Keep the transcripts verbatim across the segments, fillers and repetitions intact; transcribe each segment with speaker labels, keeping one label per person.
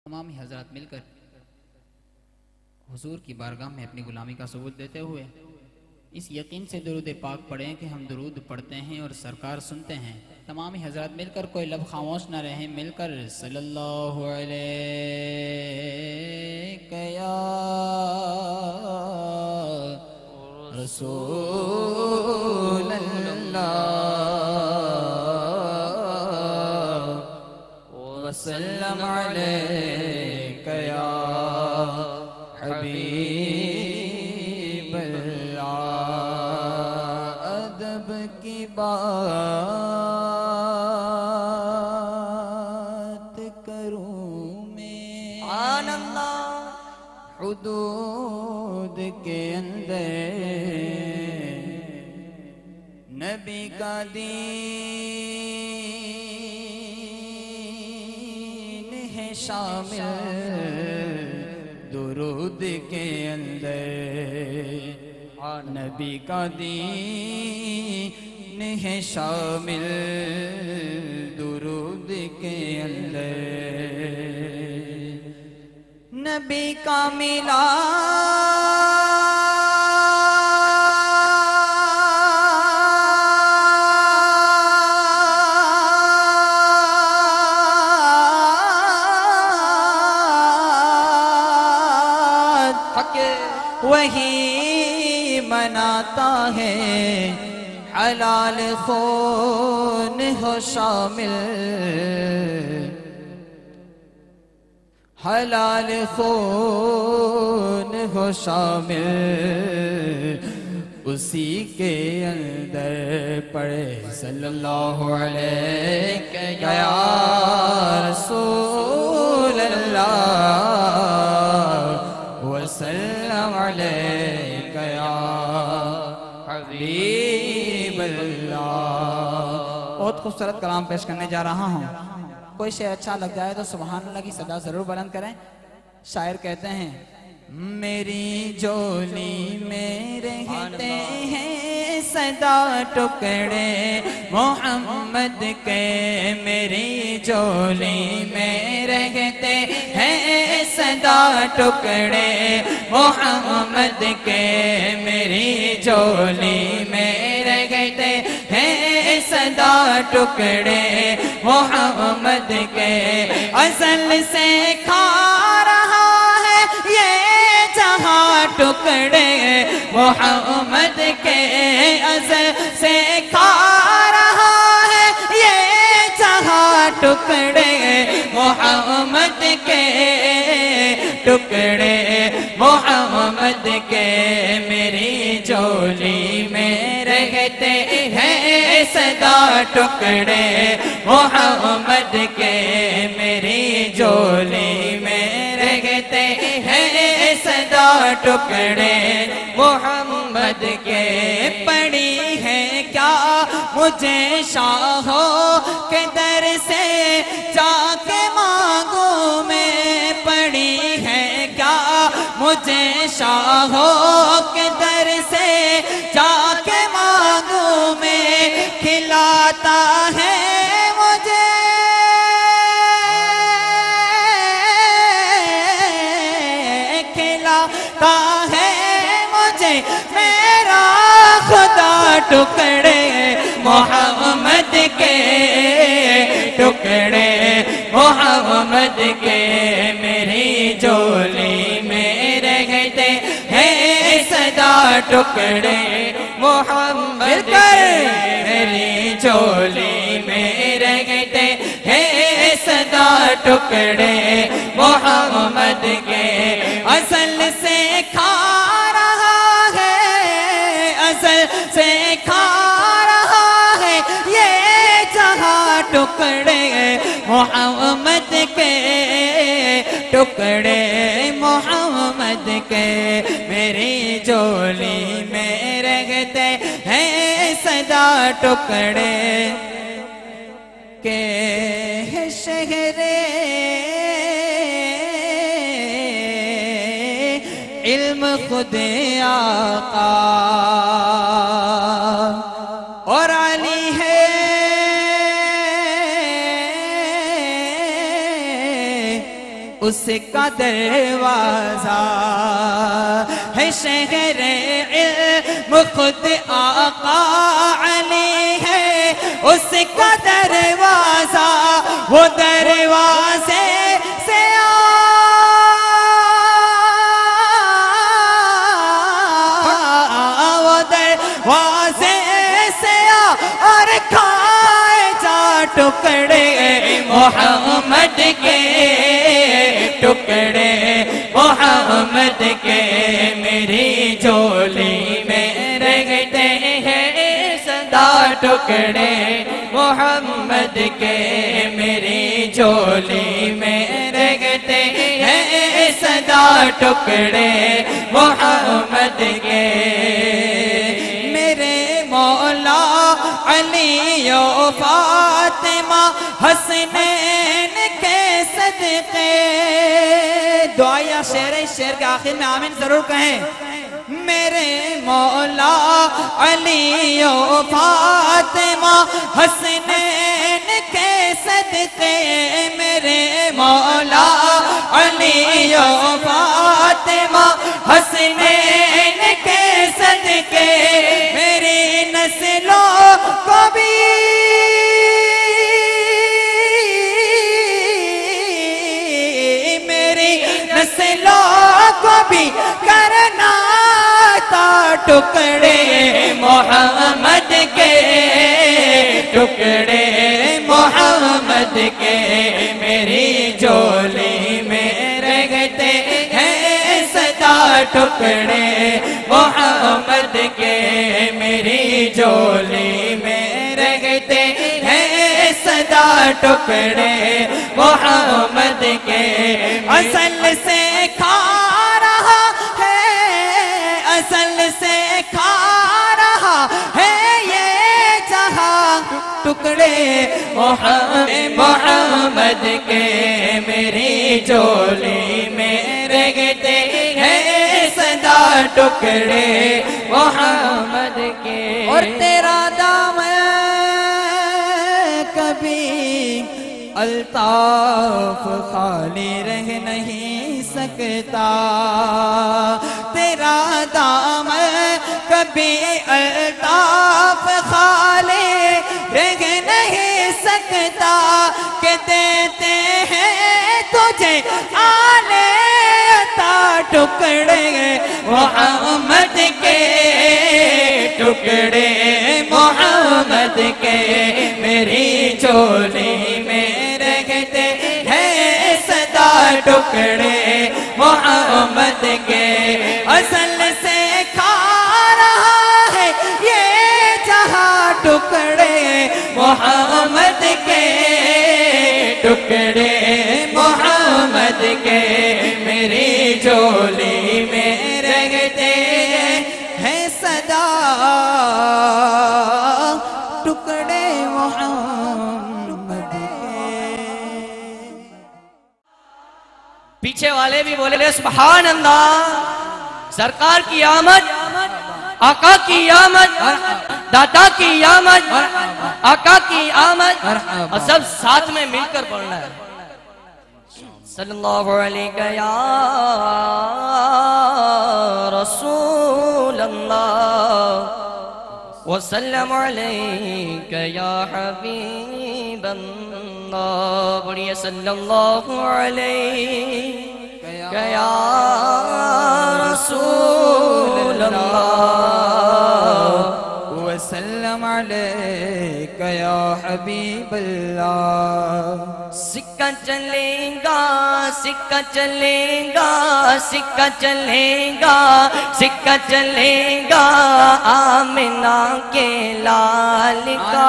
Speaker 1: تمام ہی حضرات مل کر حضور کی بارگاہ میں اپنی غلامی کا ثبوت دیتے ہوئے اس یقین سے درود پاک پڑھیں کہ ہم درود پڑھتے ہیں اور سرکار سنتے ہیں۔ تمام ہی حضرات مل کر کوئی لب خاموش نہ رہیں، مل کر صلی اللہ علیہ یا رسول اللہ وسلم علیک یا حبیب اللہ۔ ادب کی بات کروں میں سبحان اللہ، حدود کے اندر نبی کا دین ہے شامل، درود کے اندر نبی کا دین ہے شامل، درود کے اندر نبی کا ملا وہی مناتا ہے، حلال خون ہو شامل، حلال خون ہو شامل، اسی کے اندر پڑھے صلی اللہ علیہ یا رسول اللہ وسلم علیک یا حبیب اللہ۔ بہت خوبصورت کلام پیش کرنے جا رہا ہوں، کوئی شے اچھا لگ جائے تو سبحان اللہ کی صدا ضرور بلند کریں۔ شاعر کہتے ہیں میری جولی میں رہتے ہیں صدا ٹکڑے محمد کے، میری جولی میں رہتے ہیں صدا ٹکڑے محمد کے، میری جولی میں رہتے ہیں صدا ٹکڑے محمد کے، ازل سے کھا رہا ہے یہ جہاں ٹکڑے محمد کے، ازل سے کھا رہا ہے یہ جہاں ٹکڑے محمد کے، ٹکڑے محمد کے، میری جولی میں رہتے ہیں صدا ٹکڑے محمد کے، میری جولی میں رہتے ہیں صدا ٹکڑے محمد کے۔ پڑی ہے کیا مجھے شاہوں کے در سے جا کے مانگوں میں، پڑی ہے کیا مجھے شاہوں کے در سے جا کے مانگوں میں، کھلاتا ہے مجھے کھلاتا ہے مجھے میرا خدا ٹکڑے محمد کے، ٹکڑے محمد کے، میری جولی میں رہتے ہیں صدا ٹکڑے محمد کے، میری جولی میں رہتے ہیں صدا ٹکڑے محمد کے، اصل سے کھا رہا ہے، اصل سے کھا رہا ہے یہ جہاں ٹکڑے محمد کے، ٹکڑے محمد کے، میری جولی میں رہتے ہیں صدا ٹکڑے کے شہر علم خود آقا اور علی ہے
Speaker 2: اس کا دروازہ ہے شہر علم خود آقا علی ہے اس کا دروازہ وہ دروازے سے آ وہ دروازے سے آ اور کھائے جا ٹکڑے محمد کے ٹکڑے محمد کے میری جھولی میں رہتے ہیں سدا ٹکڑے محمد کے میری جھولی میں رہتے ہیں سدا ٹکڑے محمد کے میرے مولا علی و فاطمہ حسنین کے صدقے دعائیہ شعر شعر کے آخر میں آمین ضرور کہیں میرے مولا علی و فاطمہ حسنین کے صدقے میرے مولا علی و فاطمہ حسنین کے صدقے میری نسلوں کو بھی میری نسلوں کو بھی کرنا تا ٹکڑے محمد کے ٹکڑے محمد کے میری جھولی میں رہتے ہیں سدا ٹکڑے محمد کے میری جھولی میں رہتے ہیں سدا ٹکڑے محمد کے اصل سے کھا رہا ہے اصل سے کھا رہا ہے یہ جہاں ٹکڑے محمد کے میری جھولی میں رہتے ہیں سدا ٹکڑے محمد کے اور تیرا دامن کبھی الطاف خالی رہ نہیں سکتا تیرا دامن کبھی الطاف خالی رہ نہیں سکتا کہ دیتے ہیں تجھے آلے عطا ٹکڑے محمد کے ٹکڑے محمد کے میری جھولی میں رہتے ہیں سدا ٹکڑے محمد کے اصل سے کھا رہا ہے یہ جہاں ٹکڑے محمد کے ٹکڑے محمد کے میری جھولی میں رہتے ہیں سدا ٹکڑے محمد کے
Speaker 3: پیچھے والے بھی بولے سبحان اللہ سرکار کی آمد آقا کی آمد دادا کی آمد آقا کی آمد اور سب ساتھ میں مل کر پڑھنا ہے صلی اللہ علیہ یا رسول اللہ وسلم علیک یا حبیب اللہ بڑھئے صلی اللہ علیہ یا رسول اللہ
Speaker 2: وسلم علیک یا حبیب اللہ
Speaker 3: سکہ چلے گا سکہ چلے گا سکہ چلے گا سکہ چلے گا آمنہ کے لال کا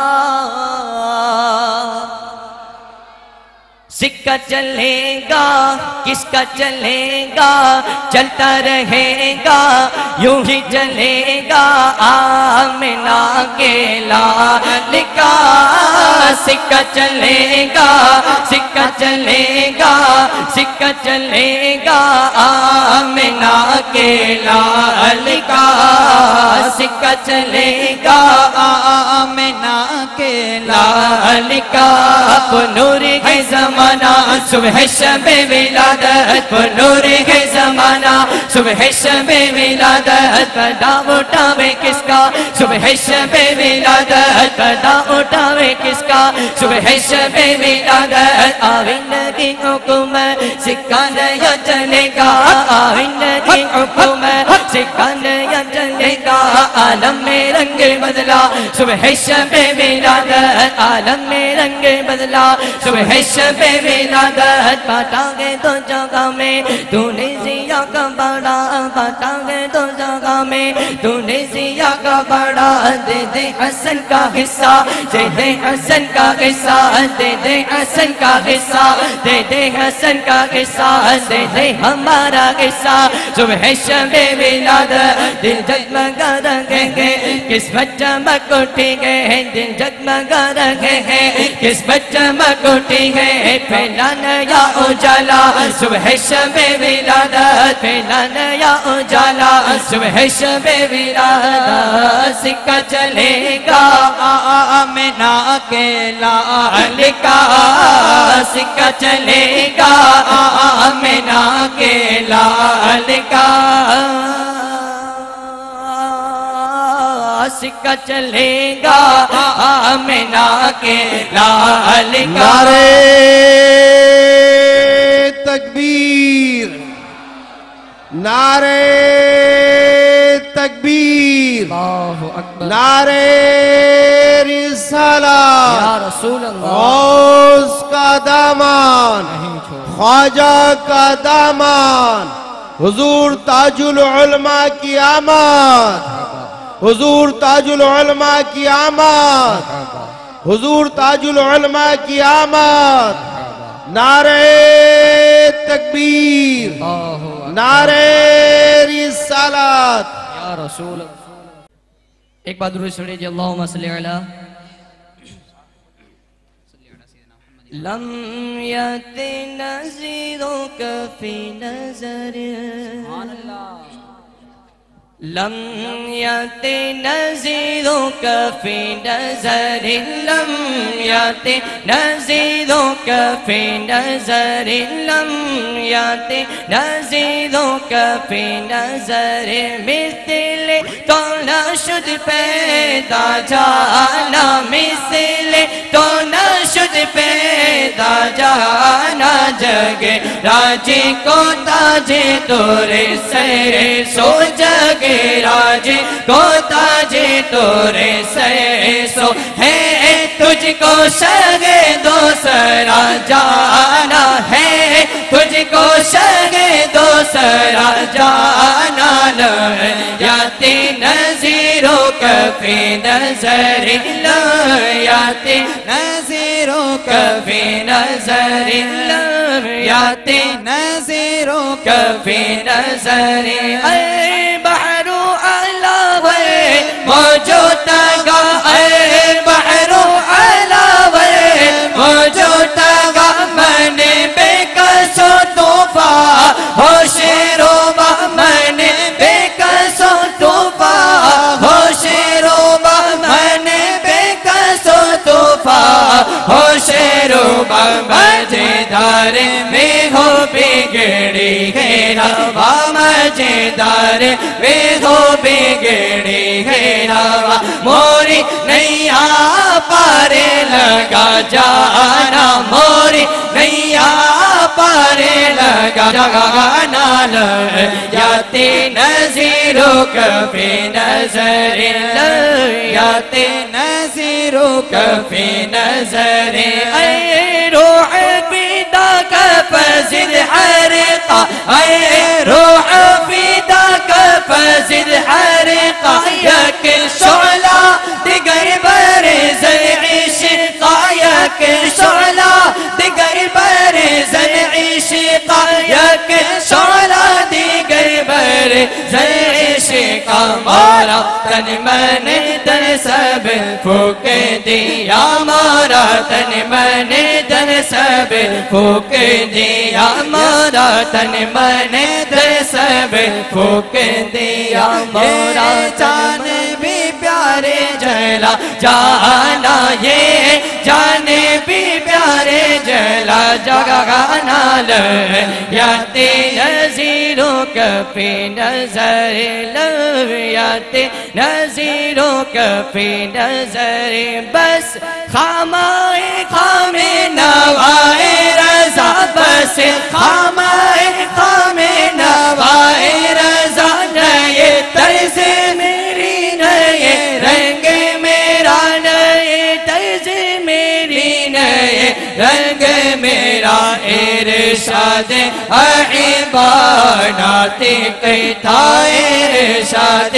Speaker 3: سکہ چلے گا کس کا چلے گا چلتا رہے گا یوں ہی چلے گا آمنہ کے لال کا سکہ چلے گا سکہ چلے گا سکہ چلے گا گا آمنہ کے لال کا سکہ چلے گا
Speaker 2: آمنہ کے
Speaker 3: لال کا نور ہے زمانہ صبح شب ولادت نور ہے زمانہ صبح شب ولادت پردہ اٹھاوے کس کا صبح شب ولادت پردہ اٹھاوے کس کا صبح شب ولادت آئین کی حکومت سکہ نیا چلے گا آئین کی حکومت سکہ نیا چلے گا عالم میں رنگ بدلا صبح شب ولادت عالم میں رنگ بدلا صبح شب ولادت بانٹا گے دو جگہ میں تو نے ضیا کا بڑا بانٹا گے دو جگہ میں تو نے ضیا کا بڑا دے دے حسن کا حصہ دے دے حسن کا حصہ دے دے حسن کا حصہ دے دے حسن کا حصہ دے دے ہمارا حصہ صبح شب ولادت دل جگمگا رہے ہیں قسمت چمک اٹھی ہے دل جگمگا رہے ہیں قسمت چمک اٹھی ہے پھیلا نیا اجالا صبح شب ولادت پھیلا نیا اجالا صبح شب ولادت سکہ چلے گا
Speaker 2: آمنہ کے لال
Speaker 3: کا سکہ چلے گا آمنہ کے لال کا سکہ چلے گا آمنہ کے لال کا
Speaker 4: نعرہ تکبیر نعرہ تکبیر نعرہ رسالت
Speaker 3: یا رسول اللہ
Speaker 4: غوث کا دامان خواجہ کا دامان حضور تاج العلماء کی آمد حضور تاج العلماء کی آمد حضور تاج العلماء کی آمد نعرہ تکبیر نعرہ رسالت
Speaker 3: یا رسول اللہ ایک بات درود سنیے جی اللہم صلی علی لم یت نظیرک فی نظر لم یت نظیرک فی نظر لم یت نظیرک فی نظر لم یت نظیرک فی نظر مثل تو نہ شد پیدا جانا مثل تو نہ شد پیدا جانا جگ راجے کو تاجے تورے سر سو جگ راج کو تاجے تورے سے سو ہے تجھ کو شگے دوسرا جانا ہے تجھ کو شگے دوسرا جانا یاتی نظیروں کفی نظر یاتی
Speaker 2: نظیروں
Speaker 3: کفی نظر یاتی
Speaker 2: نظیروں
Speaker 3: کفی نظر اے بحرو علاوہ موجود گا اے بحرو علاوہ موجود گا من بے کسو توفا ہو شیرو با من بے کسو توفا ہو شیرو با من بے کسو توفا ہو شیرو با مجدار میں ہو بگڑی ہے روا مجدار میں ہو بگڑی ہے روا موری نیا پارے لگا جانا موری نیا پارے لگا جانا یاتی نظیروں کفی نظر یاتی نظیروں کفی نظر اے روح فدا کا فزد حرقہ اے روح فدا کا فزد حرقہ یک شعلہ دیگر بر زر عشقہ یک شعلہ دیگر بر زر عشقہ یک شعلہ دیگر بر زر عشقہ کا مارا تن میں نے در سب پھونک دیا مارا تن میں نے در سب پھونک دیا مارا تن میں نے در سب پھونک دیا مارا جان بھی پیارے جلا جانا یہ جانے بھی پیارے جلا جگانا لیات نظیروں کفی نظر لیات نظیروں کفی نظر بس خامائے خام نوائے رضا بس خامائے خام نوائے رضا نئے طرز میری نئے رنگ میرا نئے طرز میری نئے رنگ میرا ارشاد احبانات کہتا ارشاد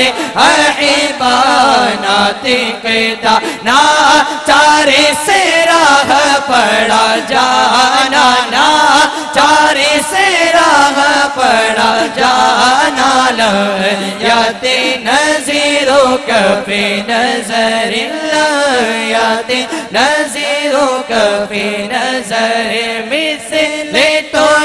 Speaker 3: احبانات کہتا نا چارے سے راہ پڑا جانا نا چارے سے راہ پڑا جانا لیات نظیروں کفی نظر لیات نظیروں کفی نظر مثل تو